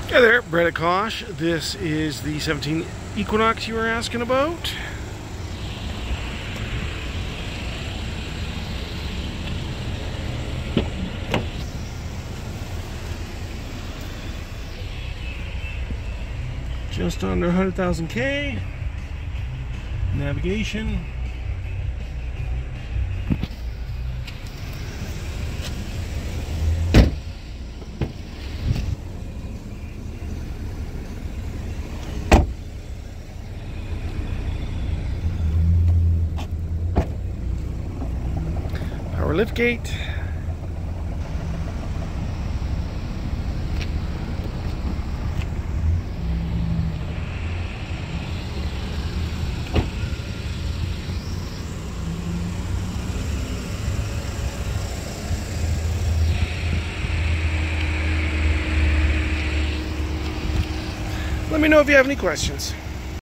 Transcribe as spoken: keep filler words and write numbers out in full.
Hey there, Brett at Kosh. This is the seventeen Equinox you were asking about. Just under one hundred thousand K. Navigation. Power lift gate. Let me know if you have any questions.